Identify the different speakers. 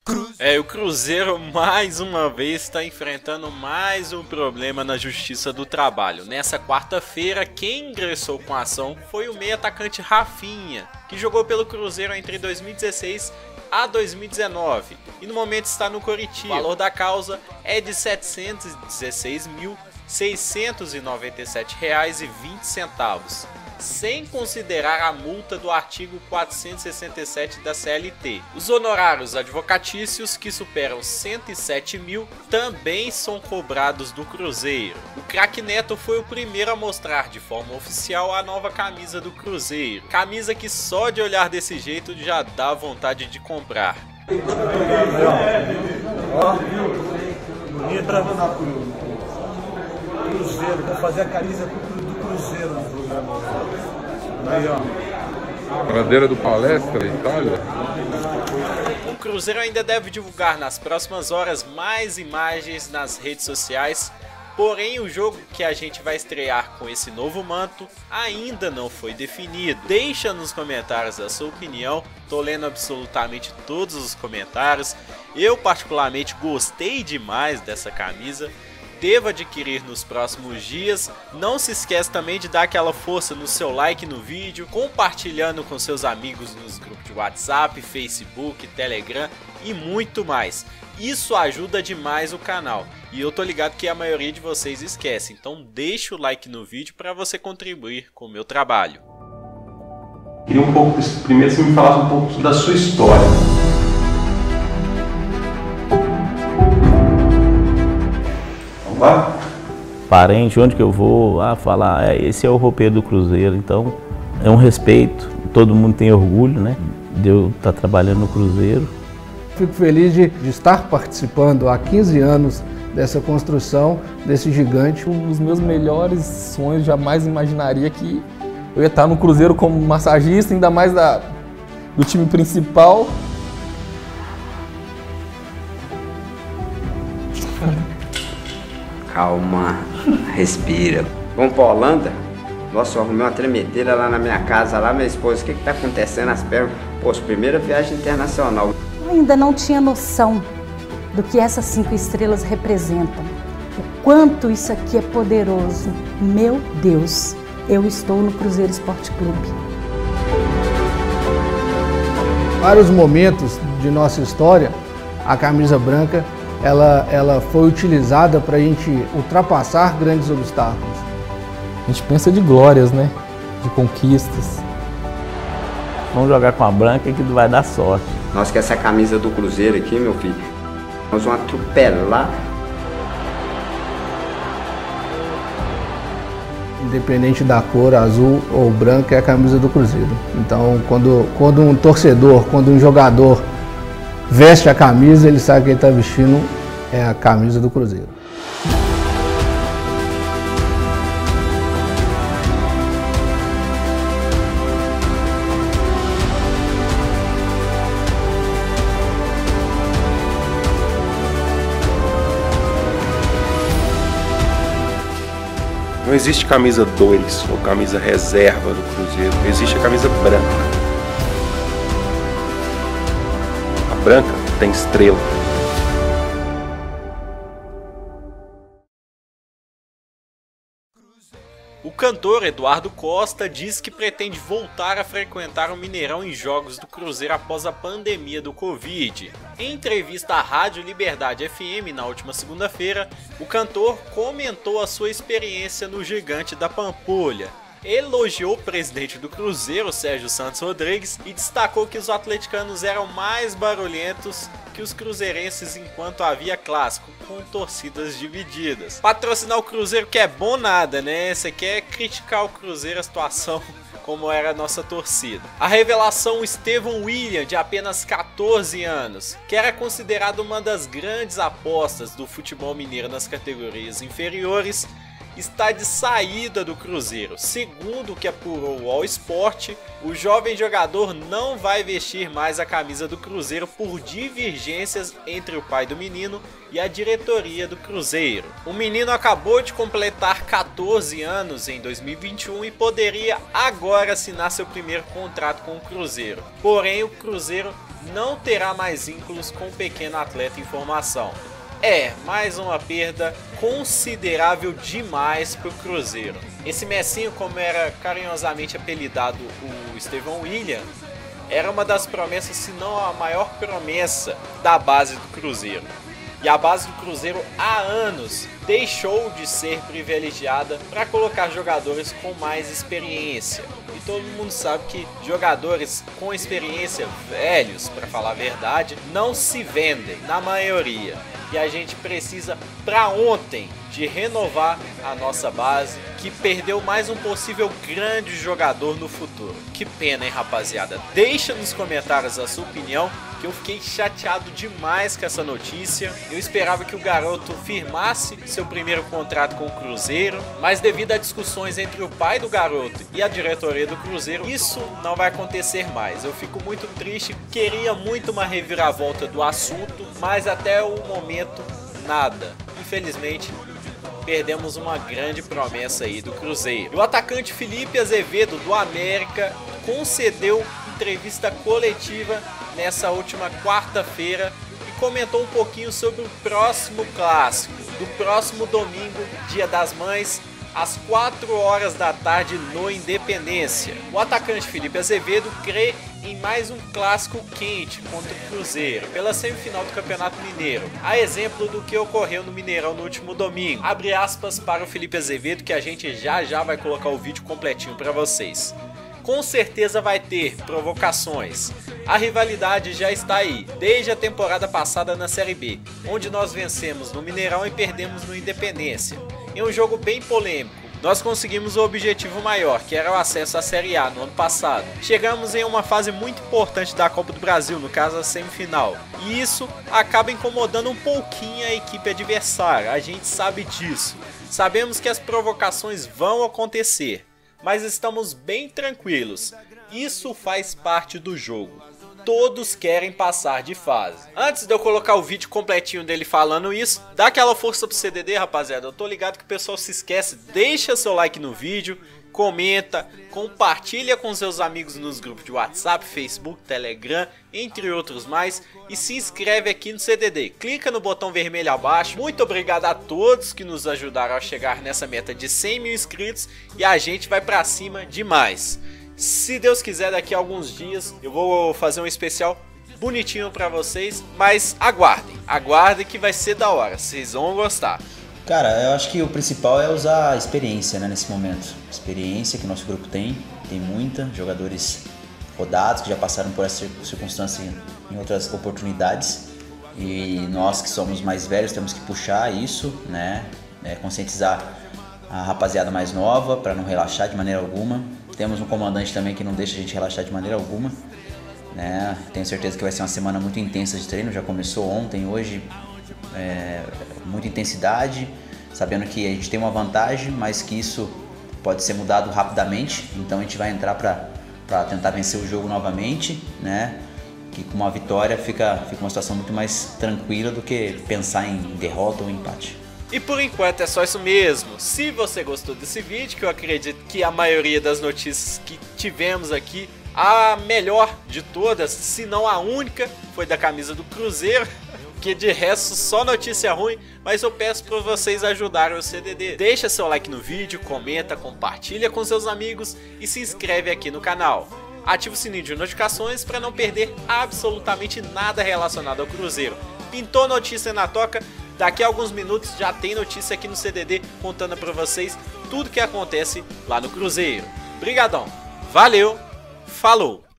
Speaker 1: O Cruzeiro mais uma vez está enfrentando mais um problema na Justiça do Trabalho. Nessa quarta-feira, quem ingressou com a ação foi o meio atacante Rafinha, que jogou pelo Cruzeiro entre 2016 a 2019 e no momento está no Coritiba. O valor da causa é de R$ 716.697,20, sem considerar a multa do artigo 467 da CLT. Os honorários advocatícios, que superam R$ 107 mil, também são cobrados do Cruzeiro. O craque Neto foi o primeiro a mostrar de forma oficial a nova camisa do Cruzeiro. Camisa que só de olhar desse jeito já dá vontade de comprar.
Speaker 2: Ó, bonita. Cruzeiro, vou fazer a camisa do Cruzeiro no programa. Aí, ó.
Speaker 3: Bandeira do Palestra, Itália.
Speaker 1: O Cruzeiro ainda deve divulgar nas próximas horas mais imagens nas redes sociais, porém o jogo que a gente vai estrear com esse novo manto ainda não foi definido. Deixa nos comentários a sua opinião, tô lendo absolutamente todos os comentários. Eu particularmente gostei demais dessa camisa. Devo adquirir nos próximos dias. Não se esquece também de dar aquela força no seu like no vídeo, compartilhando com seus amigos nos grupos de WhatsApp, Facebook, Telegram e muito mais. Isso ajuda demais o canal e eu tô ligado que a maioria de vocês esquece, então deixa o like no vídeo para você contribuir com o meu trabalho.
Speaker 4: Queria um pouco, primeiro você me falasse um pouco da sua história.
Speaker 5: Parente, onde que eu vou, falar, esse é o roupeiro do Cruzeiro, então é um respeito, todo mundo tem orgulho, né, de eu estar trabalhando no Cruzeiro.
Speaker 6: Fico feliz de estar participando há 15 anos dessa construção, desse gigante.
Speaker 7: Um dos meus melhores sonhos, jamais imaginaria que eu ia estar no Cruzeiro como massagista, ainda mais do time principal.
Speaker 8: Calma, respira. Vamos para a Holanda? Nossa, eu arrumei uma tremedeira lá na minha casa, lá minha esposa, o que está acontecendo nas pernas? Poxa, primeira viagem internacional.
Speaker 9: Eu ainda não tinha noção do que essas 5 estrelas representam. O quanto isso aqui é poderoso. Meu Deus, eu estou no Cruzeiro Esporte Clube.
Speaker 6: Vários momentos de nossa história, a camisa branca ela foi utilizada para a gente ultrapassar grandes obstáculos.
Speaker 7: A gente pensa de glórias, né? De conquistas.
Speaker 5: Vamos jogar com a branca que vai dar sorte.
Speaker 8: Nós que essa camisa do Cruzeiro aqui, meu filho, nós vamos atropelar.
Speaker 6: Independente da cor, azul ou branca, é a camisa do Cruzeiro. Então, quando um torcedor, quando um jogador veste a camisa, ele sabe que ele está vestindo a camisa do Cruzeiro.
Speaker 4: Não existe camisa 2 ou camisa reserva do Cruzeiro, existe a camisa branca. A branca tem estrela.
Speaker 1: O cantor Eduardo Costa diz que pretende voltar a frequentar o Mineirão em jogos do Cruzeiro após a pandemia do Covid. Em entrevista à Rádio Liberdade FM na última segunda-feira, o cantor comentou a sua experiência no Gigante da Pampulha. Elogiou o presidente do Cruzeiro, Sérgio Santos Rodrigues, e destacou que os atleticanos eram mais barulhentos que os cruzeirenses enquanto havia clássico, com torcidas divididas. Patrocinar o Cruzeiro que é bom nada, né? Você quer criticar o Cruzeiro, a situação como era a nossa torcida. A revelação Estevão William, de apenas 14 anos, que era considerado uma das grandes apostas do futebol mineiro nas categorias inferiores, está de saída do Cruzeiro. Segundo o que apurou o All Sport, o jovem jogador não vai vestir mais a camisa do Cruzeiro por divergências entre o pai do menino e a diretoria do Cruzeiro. O menino acabou de completar 14 anos em 2021 e poderia agora assinar seu primeiro contrato com o Cruzeiro. Porém, o Cruzeiro não terá mais vínculos com o pequeno atleta em formação. Mais uma perda considerável demais para o Cruzeiro. Esse Messinho, como era carinhosamente apelidado o Estevão William, era uma das promessas, se não a maior promessa da base do Cruzeiro. E a base do Cruzeiro há anos deixou de ser privilegiada para colocar jogadores com mais experiência. E todo mundo sabe que jogadores com experiência, velhos, para falar a verdade, não se vendem, na maioria. E a gente precisa para ontem de renovar a nossa base, que perdeu mais um possível grande jogador no futuro. Que pena, hein, rapaziada? Deixa nos comentários a sua opinião, que eu fiquei chateado demais com essa notícia. Eu esperava que o garoto firmasse seu primeiro contrato com o Cruzeiro, mas devido a discussões entre o pai do garoto e a diretoria do Cruzeiro, isso não vai acontecer mais. Eu fico muito triste, queria muito uma reviravolta do assunto, mas até o momento nada. Infelizmente, perdemos uma grande promessa aí do Cruzeiro. O atacante Felipe Azevedo, do América, concedeu entrevista coletiva nessa última quarta-feira e comentou um pouquinho sobre o próximo clássico, do próximo domingo, Dia das Mães, às 4 horas da tarde no Independência. O atacante Felipe Azevedo crê em mais um clássico quente contra o Cruzeiro, pela semifinal do Campeonato Mineiro, a exemplo do que ocorreu no Mineirão no último domingo. Abre aspas para o Felipe Azevedo, que a gente já vai colocar o vídeo completinho para vocês. Com certeza vai ter provocações. A rivalidade já está aí, desde a temporada passada na Série B, onde nós vencemos no Mineirão e perdemos no Independência. Em um jogo bem polêmico, nós conseguimos o objetivo maior, que era o acesso à Série A no ano passado. Chegamos em uma fase muito importante da Copa do Brasil, no caso a semifinal. E isso acaba incomodando um pouquinho a equipe adversária, a gente sabe disso. Sabemos que as provocações vão acontecer, mas estamos bem tranquilos. Isso faz parte do jogo. Todos querem passar de fase. Antes de eu colocar o vídeo completinho dele falando isso, dá aquela força pro CDD, rapaziada. Eu tô ligado que o pessoal se esquece. Deixa seu like no vídeo, comenta, compartilha com seus amigos nos grupos de WhatsApp, Facebook, Telegram, entre outros mais, e se inscreve aqui no CDD. Clica no botão vermelho abaixo. Muito obrigado a todos que nos ajudaram a chegar nessa meta de 100 mil inscritos, e a gente vai pra cima demais. Se Deus quiser, daqui a alguns dias eu vou fazer um especial bonitinho pra vocês, mas aguardem que vai ser da hora, vocês vão gostar.
Speaker 10: Cara, eu acho que o principal é usar a experiência, né, nesse momento. Experiência que o nosso grupo tem muita, jogadores rodados que já passaram por essa circunstância em outras oportunidades, e nós que somos mais velhos temos que puxar isso, né, conscientizar a rapaziada mais nova para não relaxar de maneira alguma. Temos um comandante também que não deixa a gente relaxar de maneira alguma, né? Tenho certeza que vai ser uma semana muito intensa de treino, já começou ontem, hoje, muita intensidade, sabendo que a gente tem uma vantagem, mas que isso pode ser mudado rapidamente, então a gente vai entrar para tentar vencer o jogo novamente, né? Que com uma vitória fica uma situação muito mais tranquila do que pensar em derrota ou empate.
Speaker 1: E por enquanto é só isso mesmo. Se você gostou desse vídeo, que eu acredito que a maioria das notícias que tivemos aqui, a melhor de todas, se não a única, foi da camisa do Cruzeiro, que de resto só notícia ruim, mas eu peço para vocês ajudarem o CDD. Deixa seu like no vídeo, comenta, compartilha com seus amigos e se inscreve aqui no canal. Ativa o sininho de notificações para não perder absolutamente nada relacionado ao Cruzeiro. Pintou notícia na toca? Daqui a alguns minutos já tem notícia aqui no CDD contando para vocês tudo que acontece lá no Cruzeiro. Brigadão, valeu, falou!